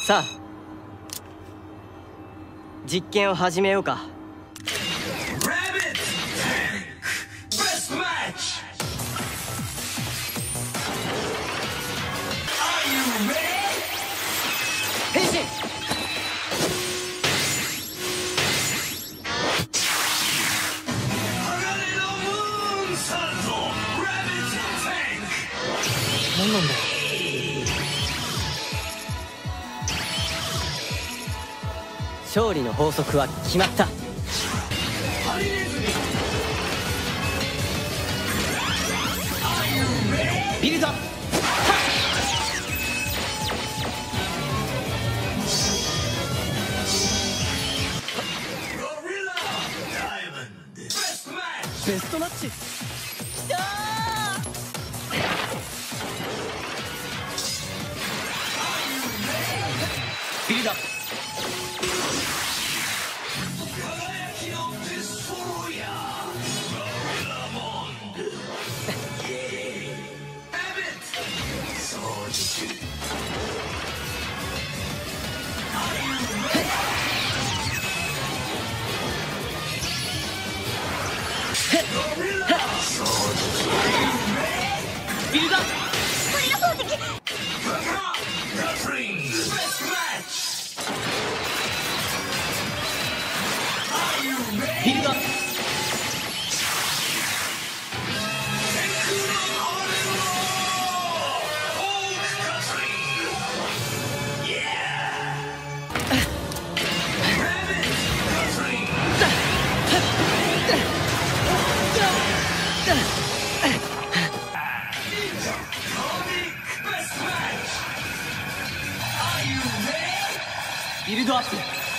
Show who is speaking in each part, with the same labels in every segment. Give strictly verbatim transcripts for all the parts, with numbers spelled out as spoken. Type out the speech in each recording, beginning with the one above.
Speaker 1: さあ実験を始めようか。変身。何なんだ。勝利の法則は決まった。ビルドアップ。ベストマッチ。きたー。ビルドアップ。ビルドアップ。これが宝石。ビルドアップ。ビルドアップ。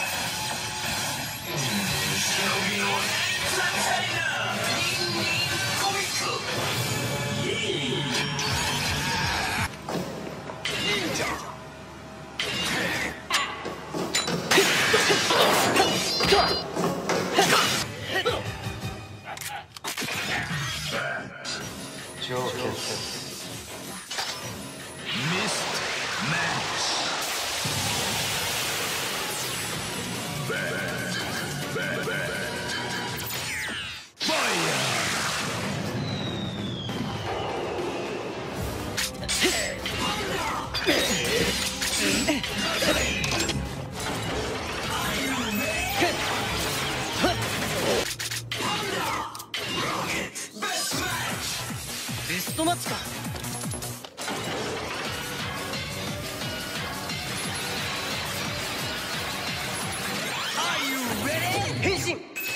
Speaker 1: ベストマッチか。変身。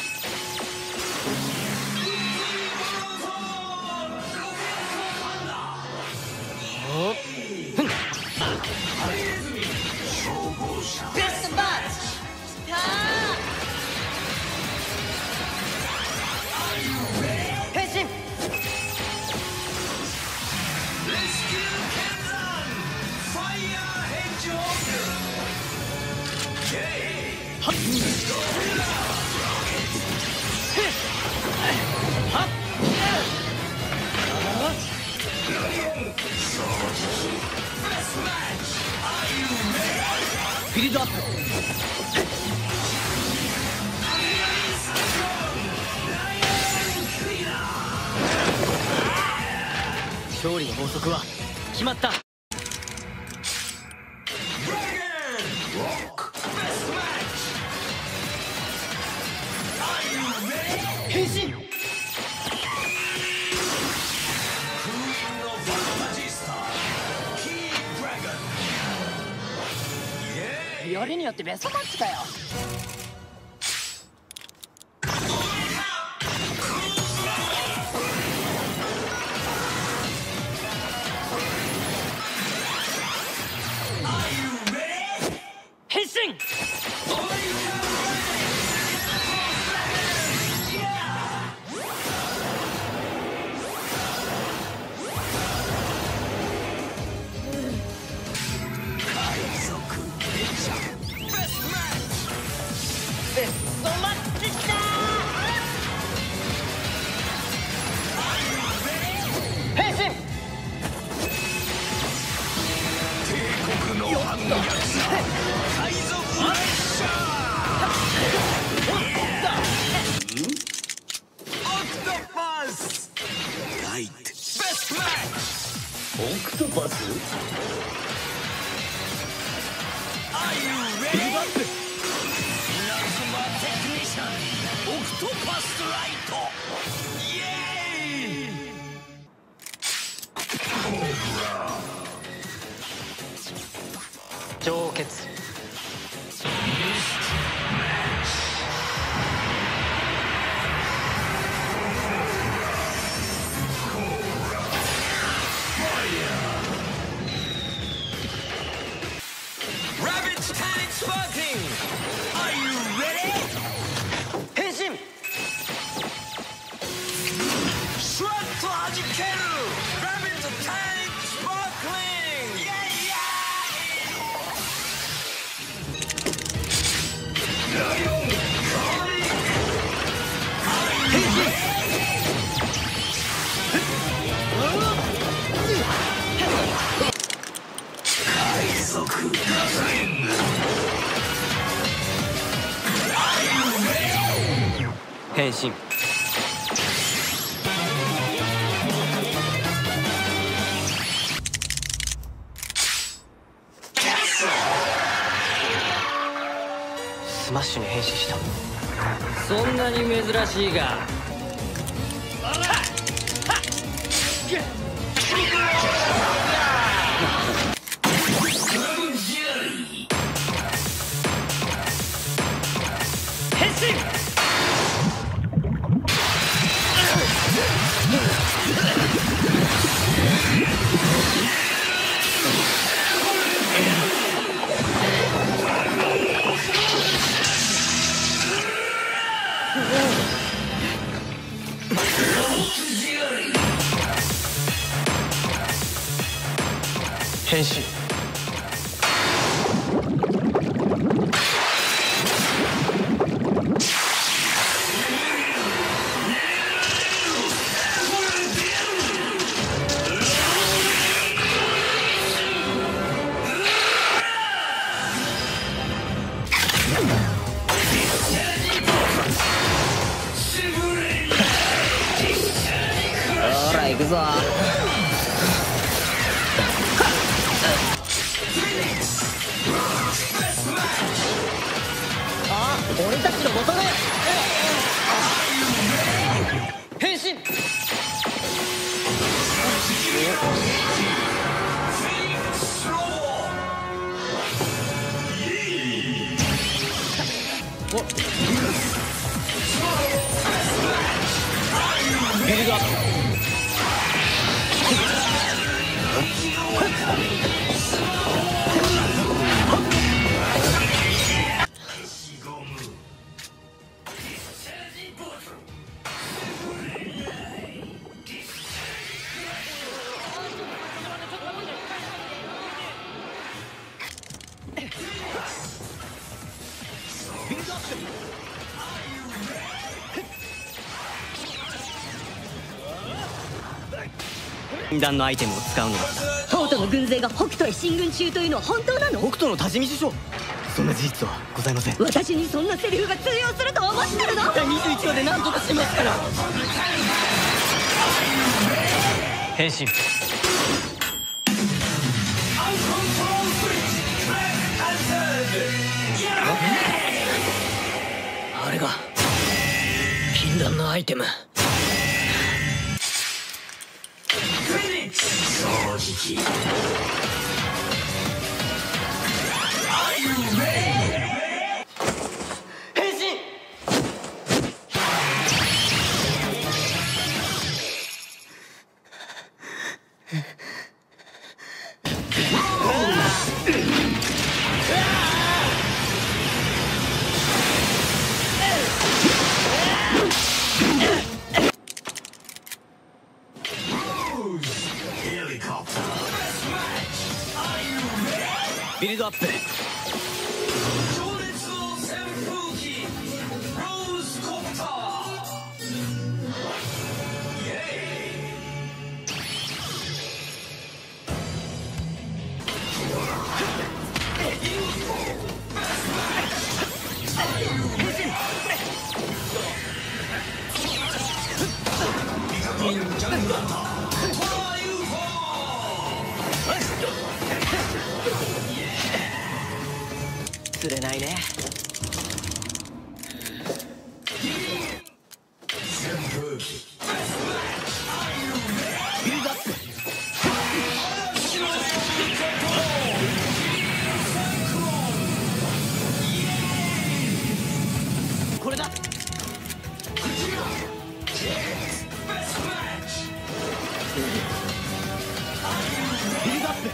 Speaker 1: おっ、ふん。ベストマッチ。きたー。変身。はっ。はっ。ビルドアップ。勝利の法則は決まった。変身。よりによってベストマッチかよ。変身。ベストマッチきたー。変身。
Speaker 2: 帝国の反逆者
Speaker 1: ビルドアップ。
Speaker 2: プラズマテクニシャンオクトパスライト。イエーイ。
Speaker 1: 上血。変身。
Speaker 2: シュワッと弾けるラビットタイムスパークリング。イエ
Speaker 1: 変身。スマッシュに変身した。そんなに珍しいが。変身。変身。ほら行くぞ。あ、俺たちの元で変身。おビルドアップ。禁断のアイテムを使うのだった。
Speaker 3: 東都の軍勢が北斗へ進軍中というのは本当なの？
Speaker 1: 北斗の多治見首相、そんな事実はございません。
Speaker 3: 私にそんなセリフが通用すると思ってるの？
Speaker 1: だいにじゅういちわで何とかしますから。変身。あれが禁断のアイテム。
Speaker 2: 正直。
Speaker 1: 変身。ビルドアップ。 釣れないね。ビルドアップ。これだ。ビルドアップ。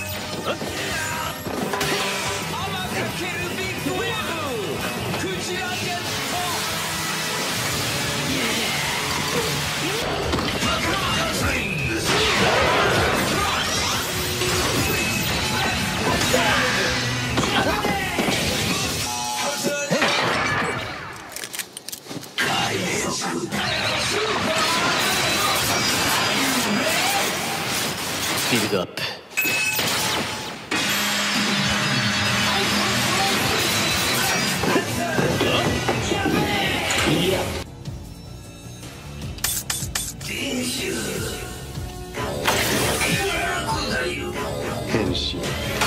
Speaker 1: ビルドアップ。変身。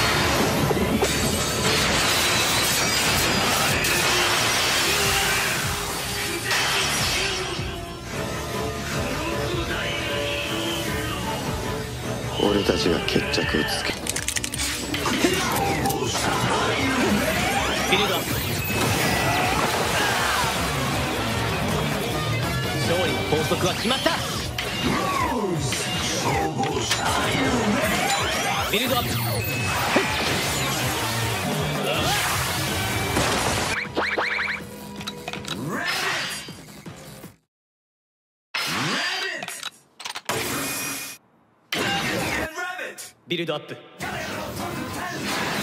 Speaker 1: 俺たちが決着をつけ。ビルドアップ。勝利の法則は決まった。ビルドアップ。ビルドアップ。